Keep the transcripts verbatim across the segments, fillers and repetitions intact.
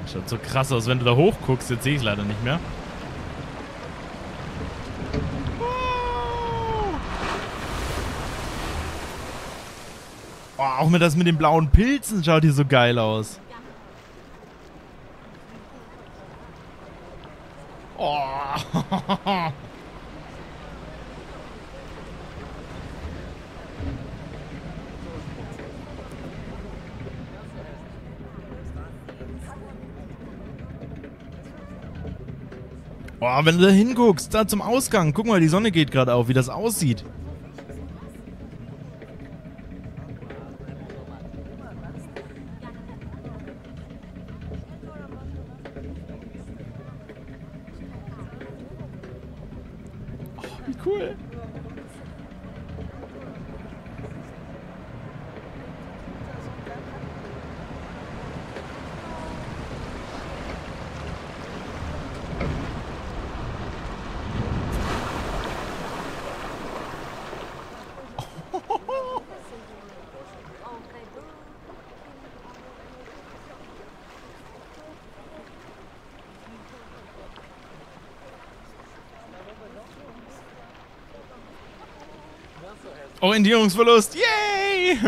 Schaut so krass aus, wenn du da hochguckst. Jetzt sehe ich es leider nicht mehr. Oh, auch mit das mit den blauen Pilzen schaut hier so geil aus. Oh. Oh, wenn du da hinguckst, da zum Ausgang. Guck mal, die Sonne geht gerade auf, wie das aussieht. Oh, wie cool. Orientierungsverlust. Yay!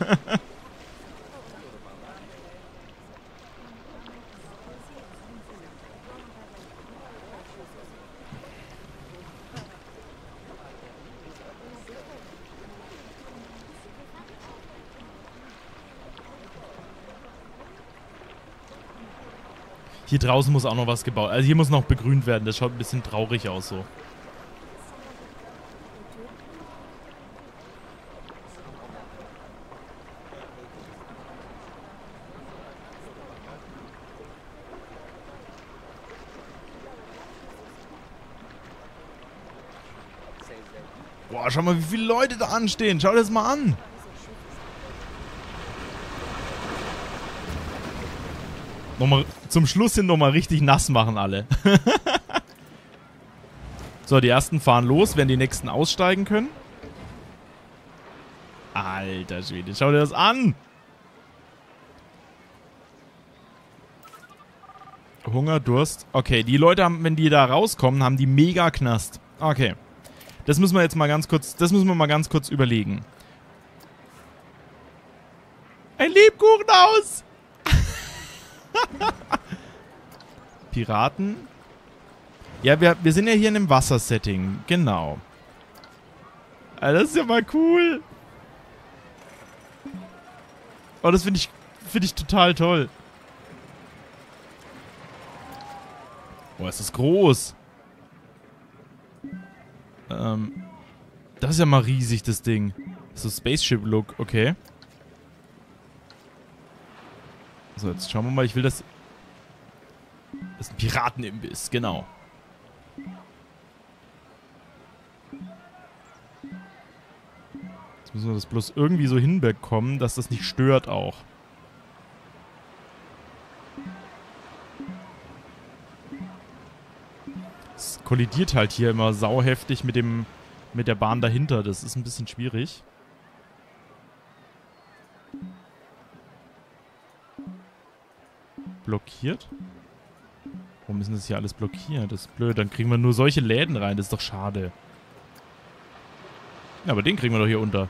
Hier draußen muss auch noch was gebaut. Also hier muss noch begrünt werden. Das schaut ein bisschen traurig aus so. Boah, schau mal, wie viele Leute da anstehen. Schau dir das mal an. Nochmal zum Schluss hin nochmal richtig nass machen alle. So, die ersten fahren los, werden die nächsten aussteigen können. Alter Schwede, schau dir das an. Hunger, Durst. Okay, die Leute haben, wenn die da rauskommen, haben die mega Knast. Okay. Das müssen wir jetzt mal ganz kurz, das müssen wir mal ganz kurz überlegen. Ein Lebkuchenhaus! Piraten? Ja, wir, wir sind ja hier in einem Wassersetting. Genau. Also das ist ja mal cool. Oh, das finde ich, finde ich total toll. Oh, es ist groß. Ähm, das ist ja mal riesig, das Ding. So Spaceship-Look, okay. So, jetzt schauen wir mal. Ich will das... Das ist ein Piratenimbiss, genau. Jetzt müssen wir das bloß irgendwie so hinbekommen, dass das nicht stört auch. Es kollidiert halt hier immer sauheftig mit dem, mit der Bahn dahinter. Das ist ein bisschen schwierig. Blockiert? Warum ist denn das hier alles blockiert? Das ist blöd. Dann kriegen wir nur solche Läden rein. Das ist doch schade. Ja, aber den kriegen wir doch hier unter.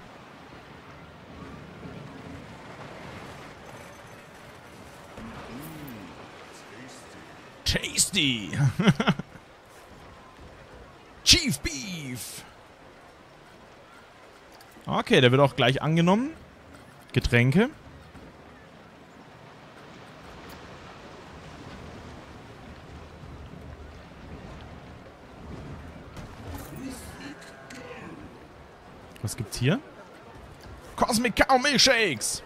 Tasty! Chief Beef! Okay, der wird auch gleich angenommen. Getränke. Was gibt's hier? Cosmic Cow Milkshakes!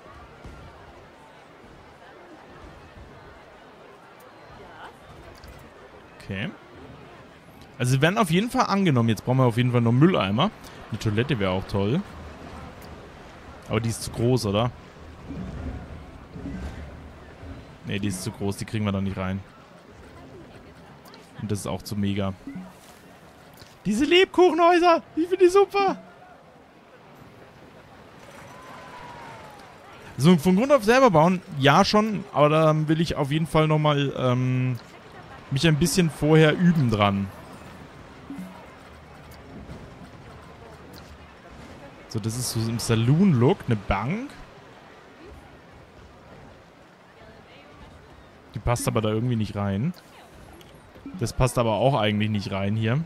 Okay. Also sie werden auf jeden Fall angenommen. Jetzt brauchen wir auf jeden Fall noch Mülleimer. Eine Toilette wäre auch toll. Aber die ist zu groß, oder? Ne, die ist zu groß. Die kriegen wir da nicht rein. Und das ist auch zu mega. Diese Lebkuchenhäuser! Ich finde die super! So, von Grund auf selber bauen, ja schon, aber da will ich auf jeden Fall nochmal ähm, mich ein bisschen vorher üben dran. So, das ist so im Saloon-Look, eine Bank. Die passt aber da irgendwie nicht rein. Das passt aber auch eigentlich nicht rein hier.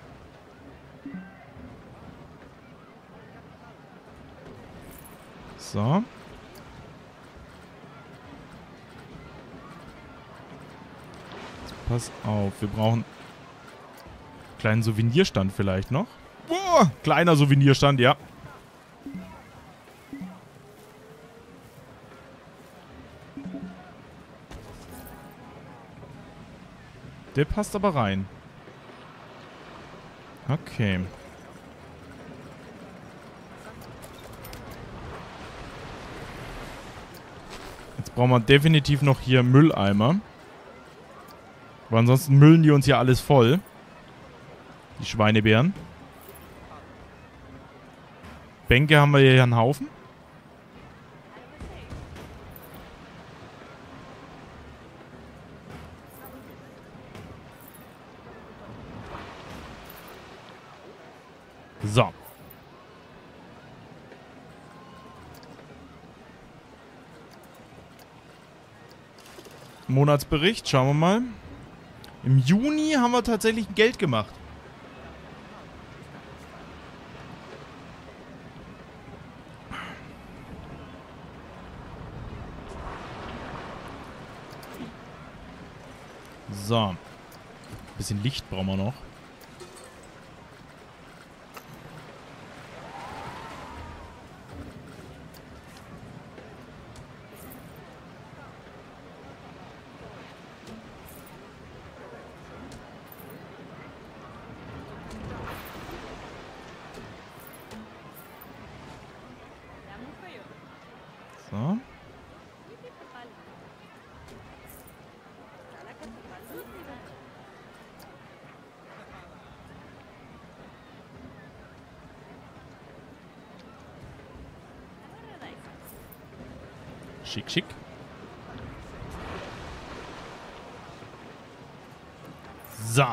So. Jetzt pass auf, wir brauchen einen kleinen Souvenirstand vielleicht noch. Oh, kleiner Souvenirstand, ja. Der passt aber rein. Okay. Jetzt brauchen wir definitiv noch hier Mülleimer. Weil ansonsten müllen die uns ja alles voll. Die Schweinebären. Bänke haben wir hier einen Haufen. So. Monatsbericht, schauen wir mal. Im Juni haben wir tatsächlich Geld gemacht. So. Ein bisschen Licht brauchen wir noch. So. Schick, schick. So.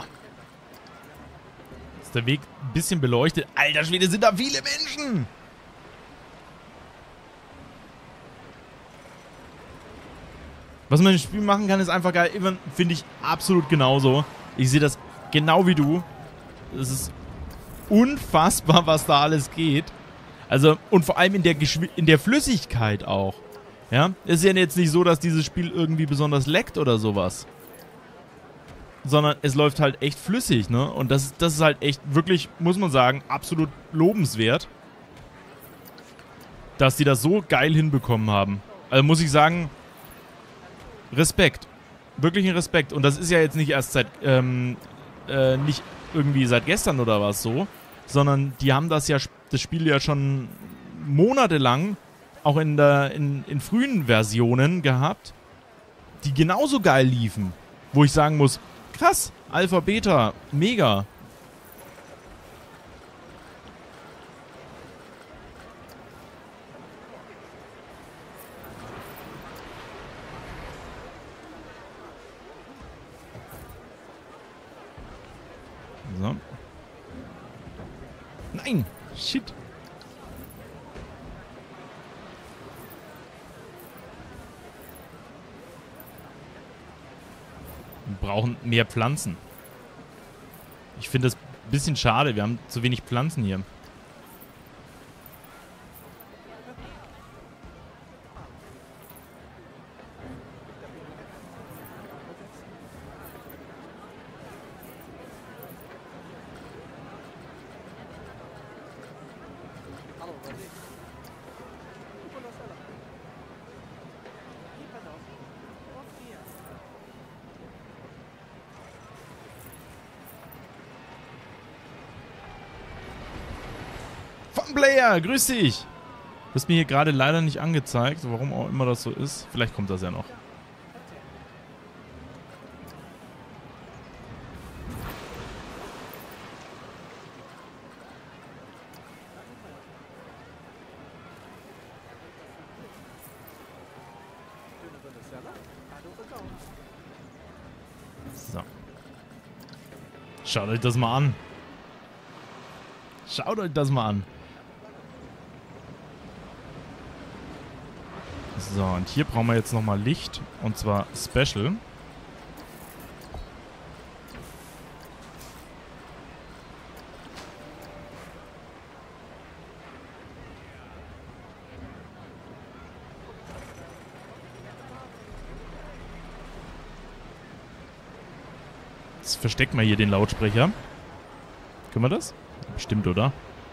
Ist der Weg ein bisschen beleuchtet. Alter Schwede, sind da viele Menschen! Was man im Spiel machen kann, ist einfach geil. Finde ich absolut genauso. Ich sehe das genau wie du. Es ist unfassbar, was da alles geht. Also, und vor allem in der, Geschw in der Flüssigkeit auch. Ja, ist ja jetzt nicht so, dass dieses Spiel irgendwie besonders leckt oder sowas. Sondern es läuft halt echt flüssig, ne? Und das, das ist halt echt wirklich, muss man sagen, absolut lobenswert. Dass die das so geil hinbekommen haben. Also muss ich sagen, Respekt. Wirklich ein Respekt. Und das ist ja jetzt nicht erst seit, ähm, äh, nicht irgendwie seit gestern oder was so, sondern die haben das ja, das Spiel ja schon monatelang auch in der, in, in frühen Versionen gehabt, die genauso geil liefen. Wo ich sagen muss, krass, Alpha, Beta, mega. So. Nein! Shit! Wir brauchen mehr Pflanzen. Ich finde das ein bisschen schade. Wir haben zu wenig Pflanzen hier. Player, grüß dich! Du hast mir hier gerade leider nicht angezeigt, warum auch immer das so ist. Vielleicht kommt das ja noch. So. Schaut euch das mal an. Schaut euch das mal an. So, und hier brauchen wir jetzt nochmal Licht. Und zwar Special. Jetzt verstecken wir hier den Lautsprecher. Können wir das? Bestimmt, oder?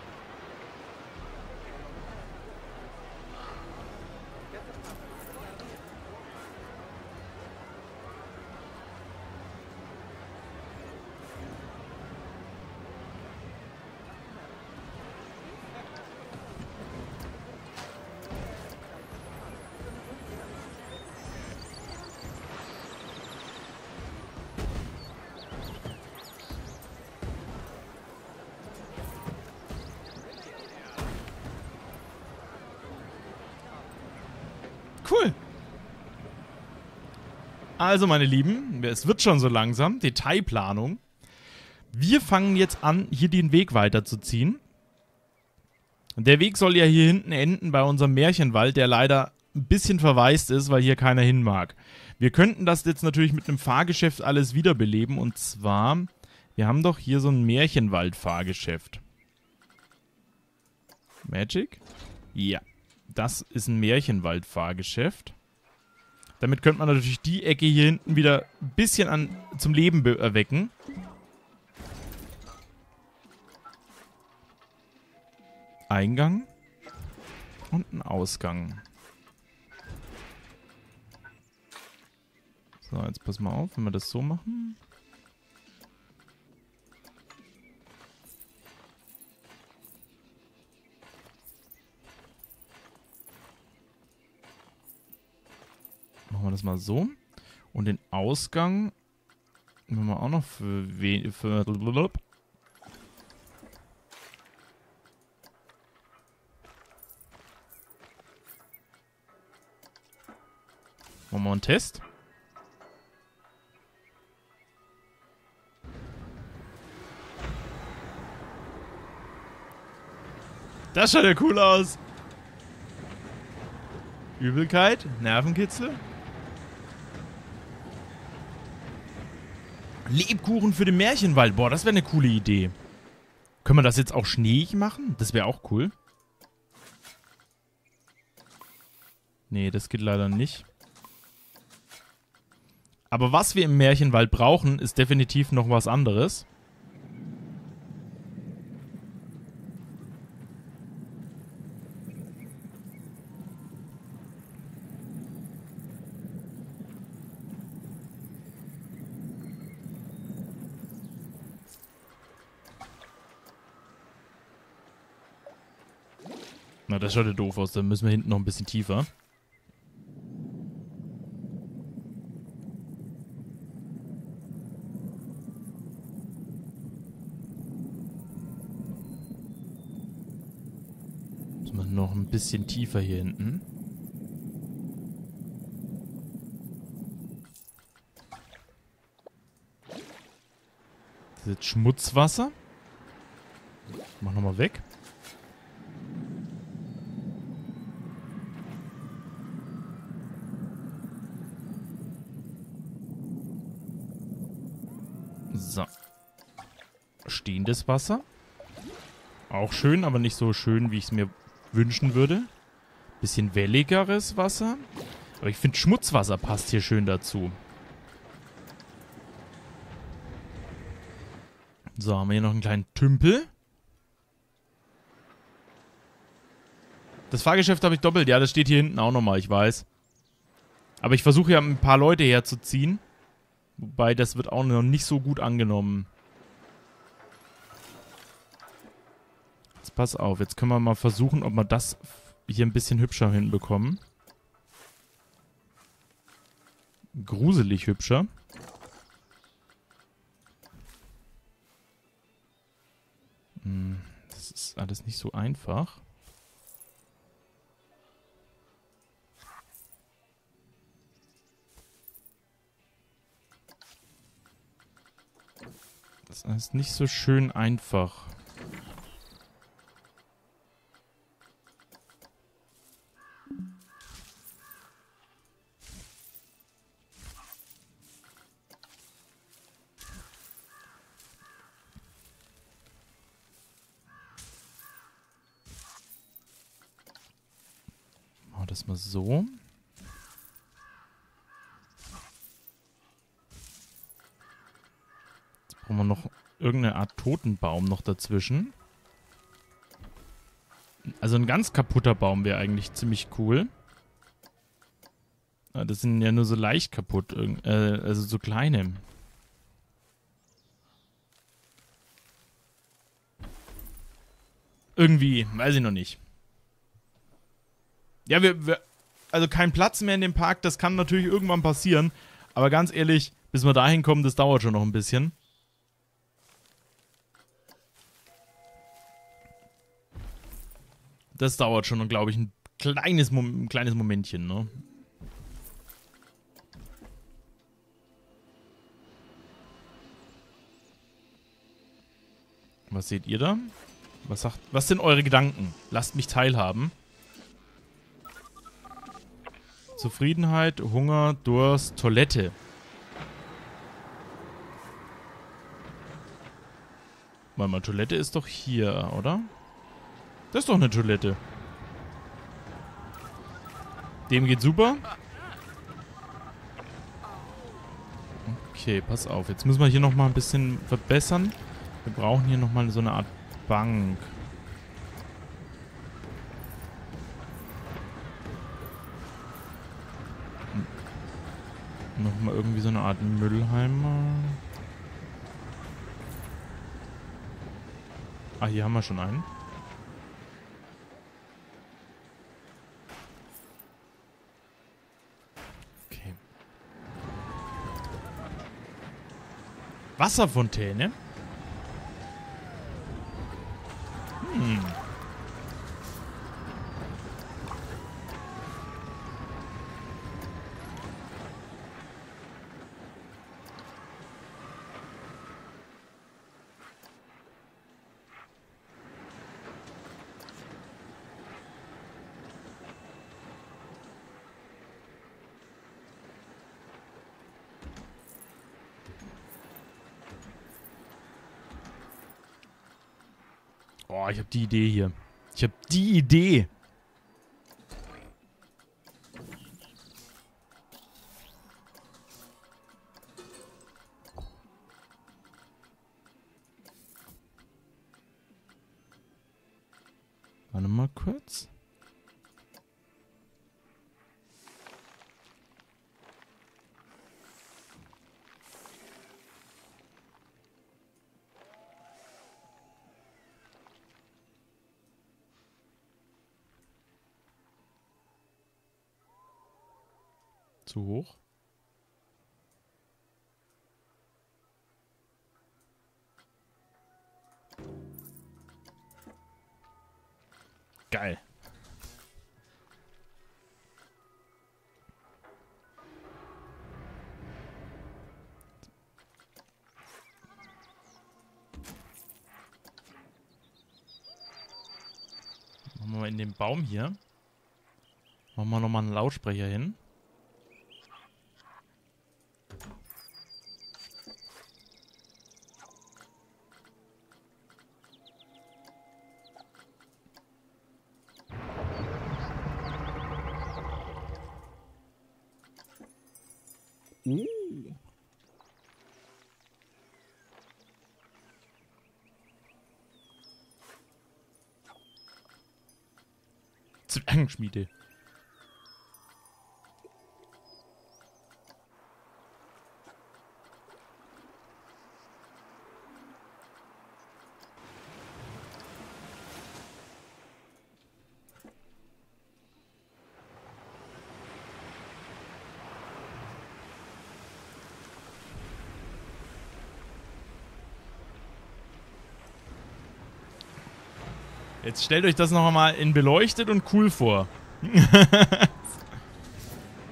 Cool. Also, meine Lieben, es wird schon so langsam. Detailplanung. Wir fangen jetzt an, hier den Weg weiterzuziehen. Der Weg soll ja hier hinten enden bei unserem Märchenwald, der leider ein bisschen verwaist ist, weil hier keiner hin mag. Wir könnten das jetzt natürlich mit einem Fahrgeschäft alles wiederbeleben. Und zwar, wir haben doch hier so ein Märchenwald-Fahrgeschäft. Magic? Ja. Das ist ein Märchenwald-Fahrgeschäft. Damit könnte man natürlich die Ecke hier hinten wieder ein bisschen an, zum Leben erwecken. Eingang und ein Ausgang. So, jetzt pass mal auf, wenn wir das so machen. Machen wir das mal so. Und den Ausgang machen wir auch noch für... für machen wir einen Test. Das schaut ja cool aus. Übelkeit, Nervenkitzel. Lebkuchen für den Märchenwald. Boah, das wäre eine coole Idee. Können wir das jetzt auch schneeig machen? Das wäre auch cool. Nee, das geht leider nicht. Aber was wir im Märchenwald brauchen, ist definitiv noch was anderes. Na, das schaut ja doof aus. Dann müssen wir hinten noch ein bisschen tiefer. Müssen wir noch ein bisschen tiefer hier hinten. Das ist jetzt Schmutzwasser. Mach nochmal weg. So. Stehendes Wasser. Auch schön, aber nicht so schön, wie ich es mir wünschen würde. Bisschen welligeres Wasser. Aber ich finde, Schmutzwasser passt hier schön dazu. So, haben wir hier noch einen kleinen Tümpel. Das Fahrgeschäft habe ich doppelt. Ja, das steht hier hinten auch nochmal, ich weiß. Aber ich versuche ja ein paar Leute herzuziehen. Wobei, das wird auch noch nicht so gut angenommen. Jetzt pass auf, jetzt können wir mal versuchen, ob wir das hier ein bisschen hübscher hinbekommen. Gruselig hübscher. Hm, das ist alles nicht so einfach. Das ist nicht so schön einfach. Machen wir das mal so. Brauchen wir noch irgendeine Art Totenbaum noch dazwischen. Also ein ganz kaputter Baum wäre eigentlich ziemlich cool. Das sind ja nur so leicht kaputt. Äh, also so kleine. Irgendwie, weiß ich noch nicht. Ja, wir, wir... Also kein Platz mehr in dem Park, das kann natürlich irgendwann passieren. Aber ganz ehrlich, bis wir dahin kommen, das dauert schon noch ein bisschen. Das dauert schon, glaube ich, ein kleines, ein kleines Momentchen, ne? Was seht ihr da? Was sagt, was sind eure Gedanken? Lasst mich teilhaben. Zufriedenheit, Hunger, Durst, Toilette. Warte mal, Toilette ist doch hier, oder? Das ist doch eine Toilette. Dem geht super. Okay, pass auf. Jetzt müssen wir hier nochmal ein bisschen verbessern. Wir brauchen hier nochmal so eine Art Bank. Nochmal irgendwie so eine Art Mülleimer. Ah, hier haben wir schon einen. Okay. Wasserfontäne? Hm. Oh, ich habe die Idee hier. Ich habe die Idee. Warte mal kurz. Zu hoch. Geil. Machen wir mal in den Baum hier. Machen wir nochmal einen Lautsprecher hin. Uh. Zwergenschmiede. Jetzt stellt euch das noch mal in beleuchtet und cool vor.